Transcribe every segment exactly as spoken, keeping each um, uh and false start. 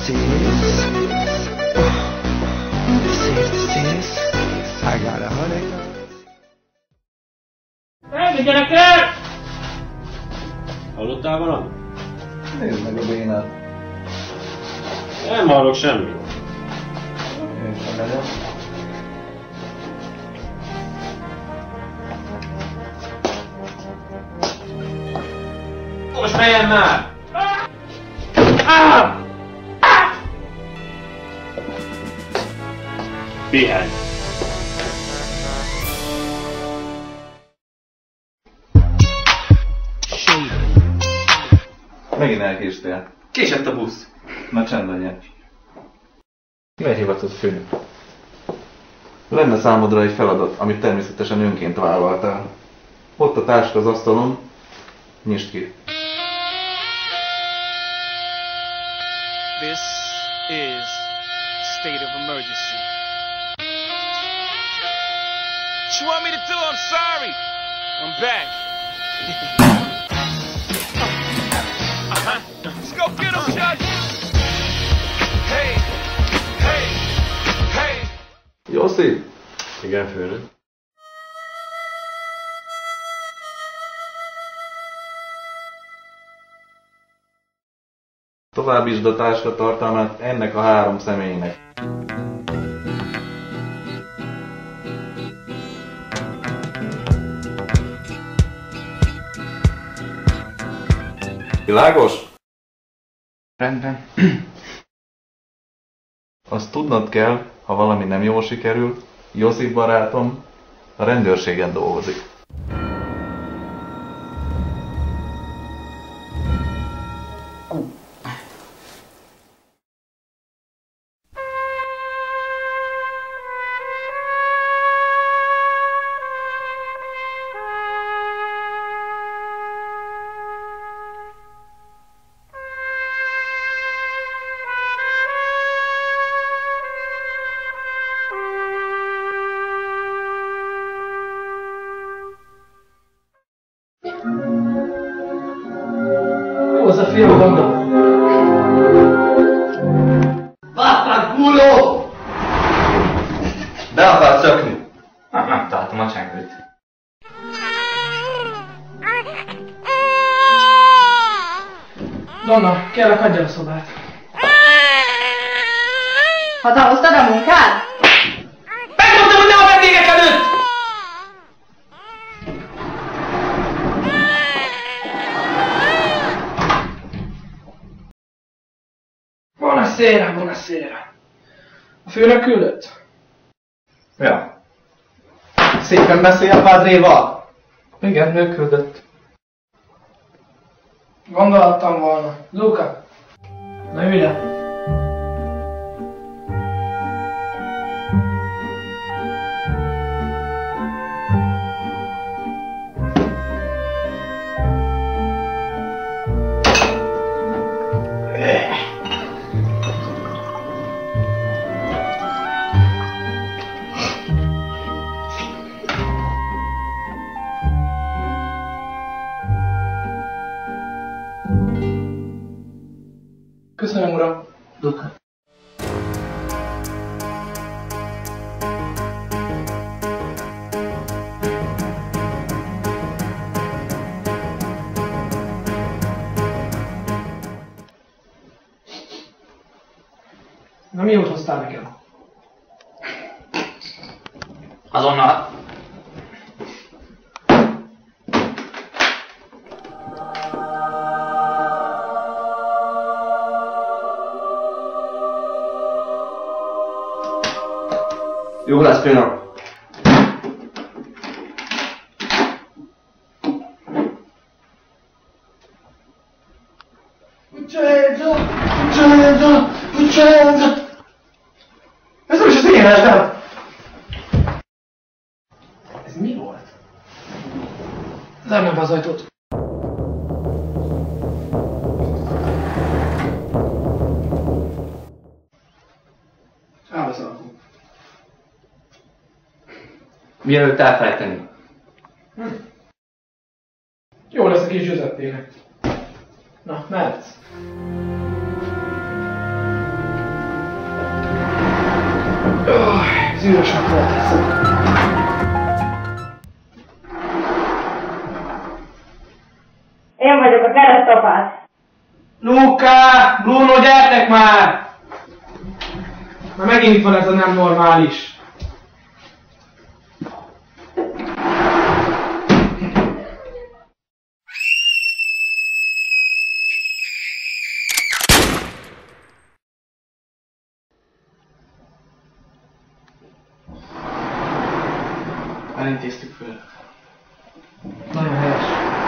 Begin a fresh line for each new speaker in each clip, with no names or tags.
Sis. Sis, sis. I got a honey.
Ennyi gyerekek! Hallottál valamit?
Nézd meg a bénát.
Nem hallok semmit.
Én sem megyek.
Most menjen már! Ah! Ah! Pihenj!
Megint elkéstél.
Késett a busz.
Na csend legyen.
Miért hivatott főnök?
Lenne számodra egy feladat, amit természetesen önként vállaltál. Ott a táska az asztalon, nyisd ki.
This is state of emergency. What you want me to do? I'm sorry. I'm back. uh-huh. Let's go get him, Judge. Hey, hey, hey.
Jossi!
Igen, főnök.
Továbbítsd a táska tartalmát ennek a három személynek. Világos?
Rendben.
Azt tudnod kell, ha valami nem jól sikerül, Josip barátom a rendőrségen dolgozik.
Jó az a film, gondolom.
Vaffanculo! Be akar szökni.
Hát megtaláltam a csengőt. Donna, kérlek, adja a szobát.
Hazahoztad a munkád?
Megmondtam, hogy ne a vendégek előtt! Buonasera, buonasera. A főnök küldött?
Ja. Szépen beszélj a padréval.
Igen, ő küldött.
Gondoltam volna. Luca, na ülj le. Köszönöm, uram. Luca. Na mi jót hoztál nekem?
Azonnal. Jó lesz, főnök.
Uccello! Uccello! Uccello! Ez nem is az én estem! Ez mi volt? Zárd be az ajtót. Áll az alkó.
Mielőtt elfelejteni.
Hm. Jó lesz a kis Giuseppének. Na, mehetsz. Zűrösnek volt ez.
Én vagyok a keresztapád.
Luka! Bruno, gyertek már! Már megint itt van ez a nem normális.
Elintéztük föl.
Nagyon helyes.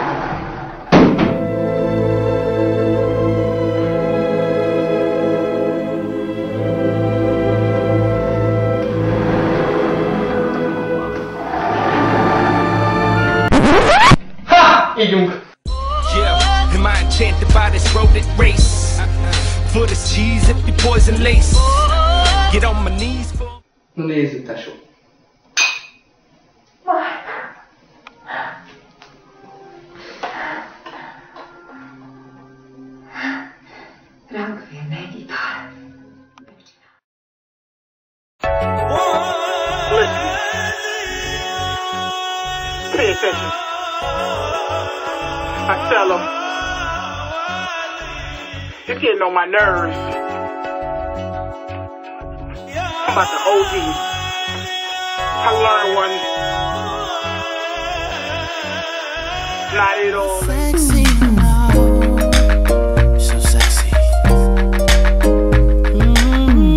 Ha! Ígyunk!
Yeah, am I enchanted by this rodent race? For this cheese, if you poison lace. Get on my knees for.
Na nézzük, tesó.
Rakvél meg itál.
Listen. Pay attention. I tell them. You're getting on my nerves. I'm about to O D. I learned one. Not at all.
Sexy now, so sexy. Mm-hmm.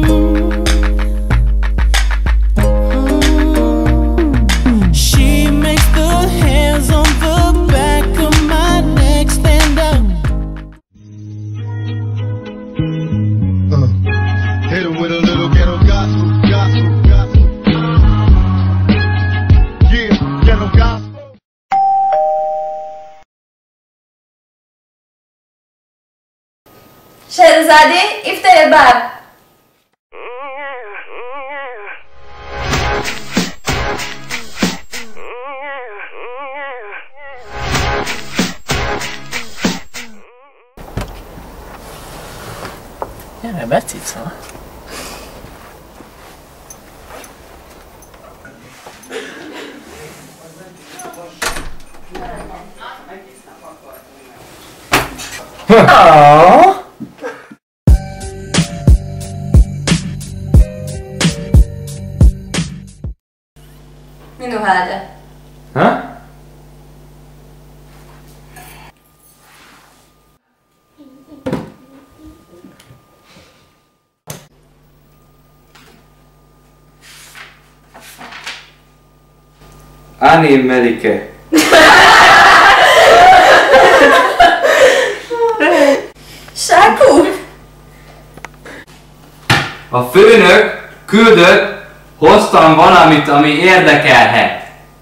Mm-hmm. She makes the hands on the back of my neck stand up.
Uh, hit her with a little ghetto gospel, gospel, gospel. Yeah, ghetto gospel.
Sherzade, iftar el-bab.
Gyere, becica.
Oh.
منو هذا؟
ها؟ Ani Melike.
Sákúr!
A főnök küldött, hoztam valamit, ami érdekelhet.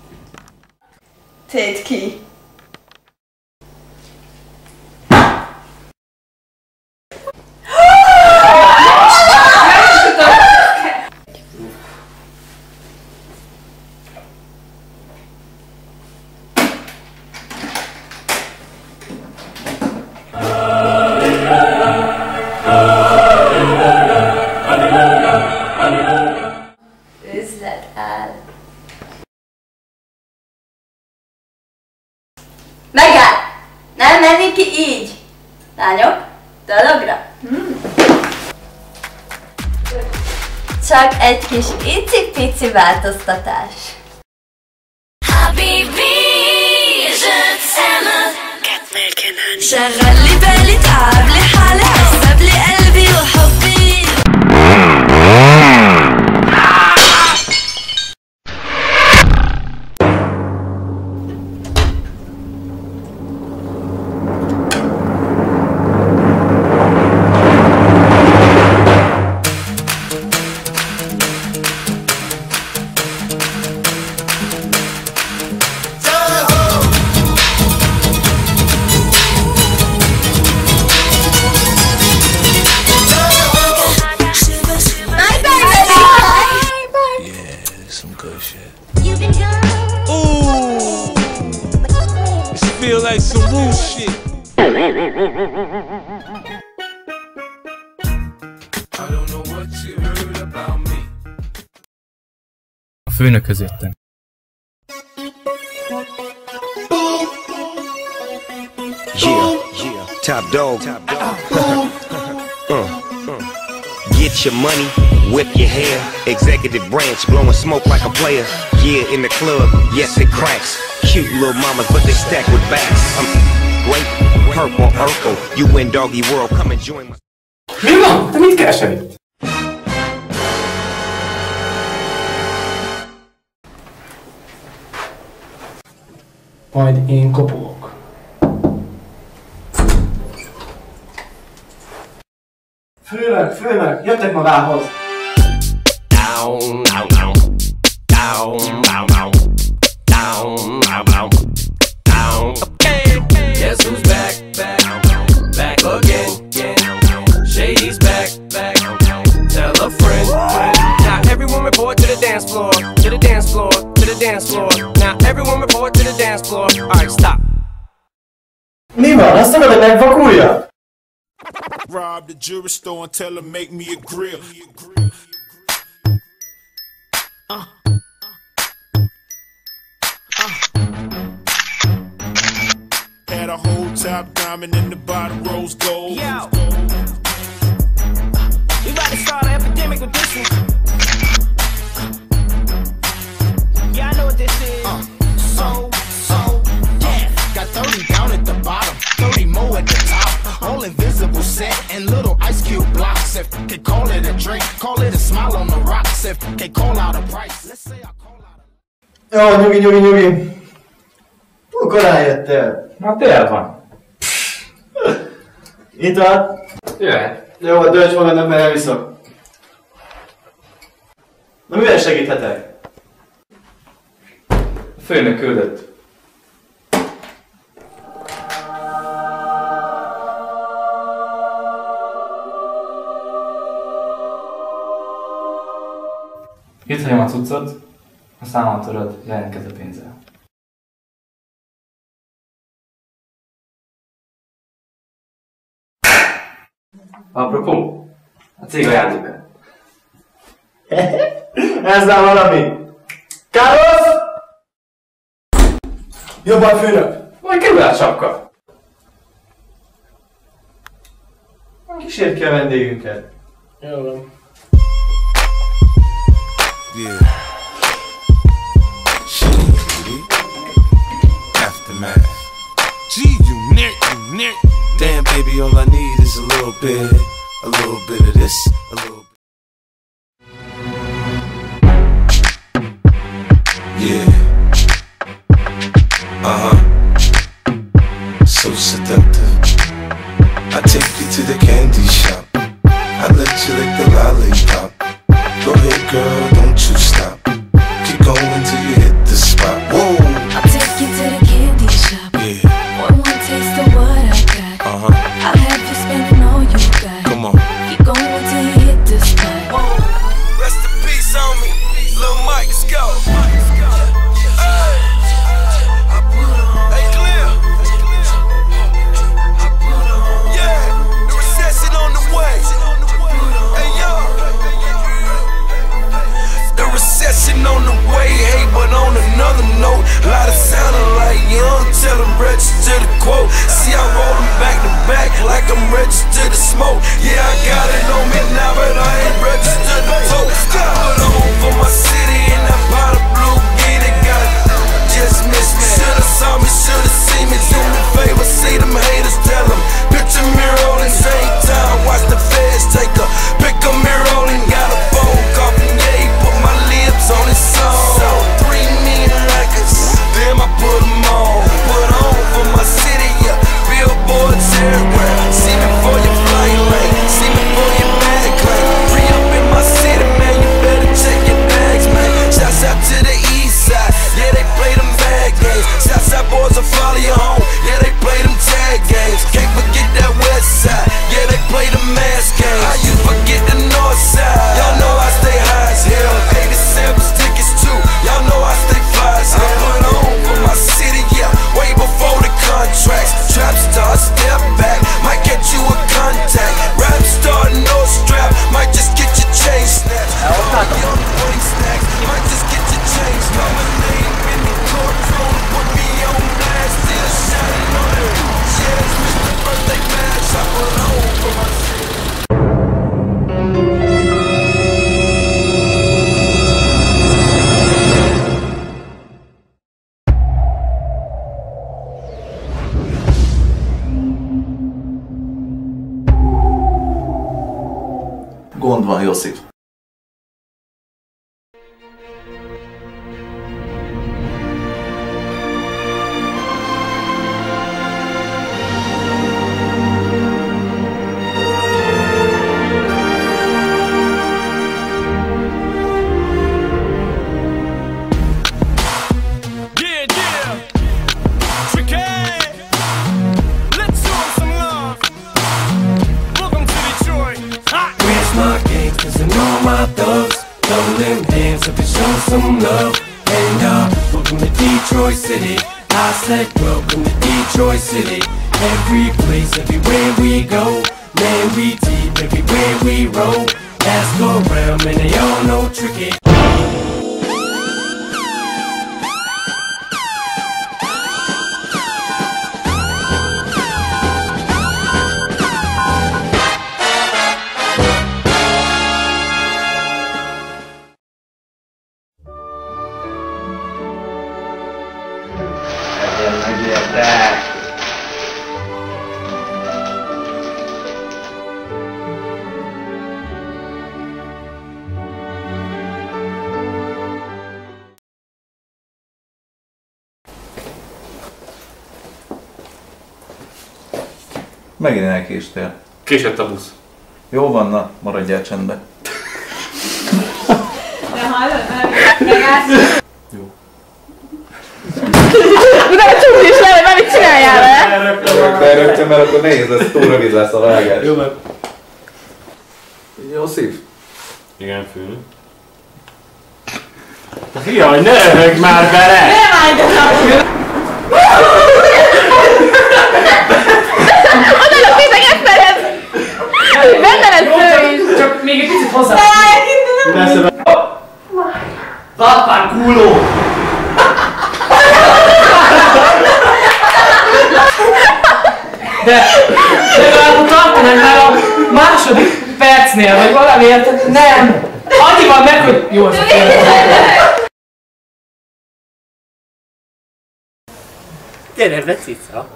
Téd ki. Üzlet áll. Megáll! Nem menni ki így! Lányok, dologra! Hmm. Csak egy kis icipici változtatás.
حبيبي جات انا كتملكن شغل لي بالي تعب لي حالي عذب لي قلبي وحبي
Feel like some woo shit. I don't know what you heard about me.
főnöközöttem.
Yeah, yeah, top dog. uh, uh. Get your money, whip your hair. Executive branch, blowing smoke like a player. Yeah, in the club, yes it cracks. Cute little mamas, but they stack with backs. I'm great, purple, Urkel. You win Doggy World, come and join my...
Mi van? Te mit keresel itt?
Majd én kopogok. Főnök, főnök, jöttek magához!
Down, down, down. Down, down, down. Down, down, down. Down.
Guess who's back, back, back again, again. Shady's back, back. Tell a friend, friend. Now everyone report to the dance floor, to the dance floor, to the dance floor. Now everyone report to the dance floor. Alright, stop.
Mi van? Azt akarod, hogy megvakulja?
Rob the jewelry store and tell him make me a grill. Uh. Had a whole top diamond in the bottom rose gold.
Yo, we about to start an epidemic with this one. Yeah, I know what this is.
Uh.
So, so, yeah.
Got thirty down at the bottom, thirty more at the top. All invisible set and little ice cube blocks. If they call it a drink, call it a smile on the rocks. If they call out a price, let's say I call out a...
Jó, nyugi, nyugi, nyugi. Túl korán jöttél.
Na tél van.
Itt van.
Jöhet.
Jó, dönts magadnak, mert elviszok. Na mivel segíthetek?
A főnök küldött. Itt hagyom a cuccot, a számot tudod, jelentkezz a pénzzel. Apropó, a cég ajándéka.
Ezzel valami. Károsz! Jobban főnök!
Majd kerül át sapka.
Kísérd ki a vendégünket. Jó van.
Yeah. Aftermath. Gee, you near, you near. Damn, baby, all I need is a little bit, a little bit of this, a little bit. Yeah. Uh-huh. So seductive. I take you to the candy shop. I let you lick the lollipop. Go ahead, girl, don't you stop. Keep going till you hit the spot. Whoa.
I'll take you to the candy shop.
Yeah.
One more taste of what I got.
Uh-huh.
I'll have you spending all you got.
Come on.
Keep going till you hit the spot.
Rest in peace on me. Lil Mike, let's go. Hey, clear. Yeah, the recession on the way. Hey, yo. The recession on the way, hey, but on another note, a lot of sounding like young, tell them register the quote. See, I roll them back to back like I'm registered to smoke. Yeah, I got it on me now, but I ain't registered to vote. I put on for my city and I bought a blue gate. They got it, just miss me. Should've saw me, should've seen me. Do me a favor, see them haters, tell them. Picture me rolling, same time, watch the feds take a pick up me rolling. Got a phone call from yeah, put my lips on his song. So three million records, damn I put them on. Put on for my city, yeah, billboards everywhere. See me for your flight lane, see me for your bag claim. Free up in my city, man, you better
gond van, Josip?
My thugs, throw them hands up and show some love. And uh, welcome to Detroit City. I said welcome to Detroit City. Every place, everywhere we go, man, we deep everywhere we roll. Ask around, man, they all know tricky.
Megint elkéstél.
Késett a busz.
Jó van, na, maradjál csendbe.
De hallod, megállsz?
Jó.
Utána csúsz is le, hogy már mit csináljál vele?
Berögtem, mert akkor nehéz lesz, túl rövid lesz a vágás. Jó, mert... Jó szív.
Igen, főnök. Jaj, ne röhögj már bele!
Nem állj! Oda a tényleg esztered! Benne lesz ő is!
Csak még egy picit hozzá!
Vappár kúló!
De legalább tartanánk már a második percnél, vagy valamiért nem! Annyival meg, hogy jó az a film.
Gyere be, cica!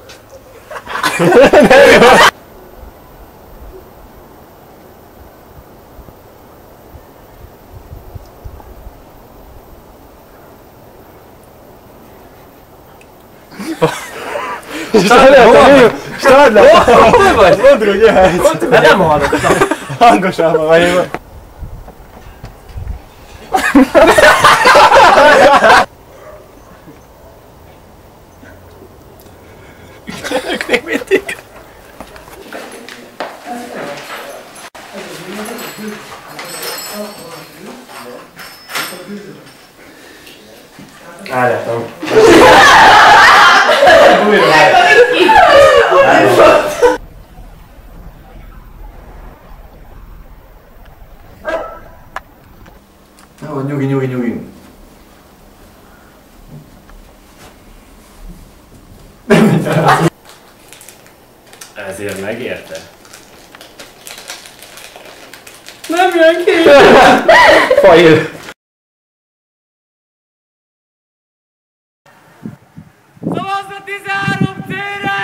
Start le! Hol vagy? Mondd, hogy jöhetsz!
Hát nem hallottam.
Hangosában vagy én.
Ők mindig.
Álljátom.
Jó, nyugi, nyugi, nyugi.
Ezért megérte?
Nem jön ki!
Fajér!
Szavazz a tizenhárom C-re!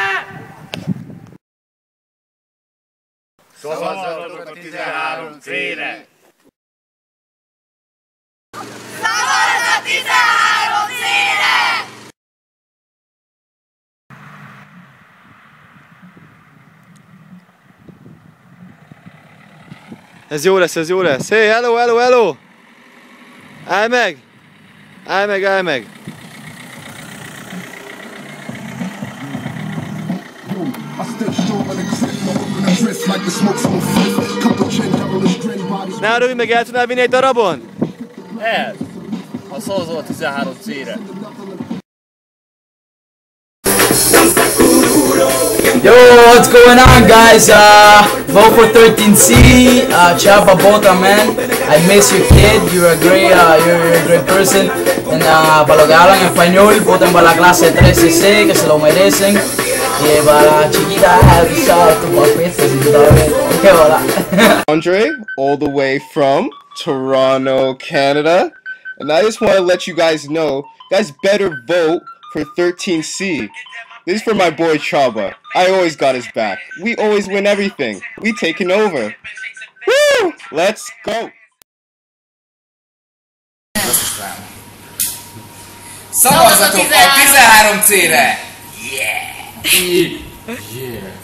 Szavazzatok a tizenhárom C-re!
Szavazz a tizenhárom C-re!
Ez jó lesz, ez jó lesz. Hey, hello, hello, hello! Állj meg! Állj meg, állj meg! Ne arra, meg el tudnál vinni egy darabon?
El! Ha szavazol a tizenhárom C-re.
Yo, what's going on, guys? Uh, vote for thirteen C. Uh, Chapa Bota, man. I miss you, kid. You're a great, uh, you're, you're a great person. And uh, para los que hablan español, voten para la clase trece C, que se lo merecen. Y para la chiquita, tú sabes, tu papita, si tú sabes. Qué hola.
Andre, all the way from Toronto, Canada. And I just want to let you guys know, you guys better vote for thirteen C. This is for my boy Chaba. I always got his back. We always win everything. We taking over. Woo! Let's go!
Szavazatok a tizenhárom C-re! Yeah!
Yeah!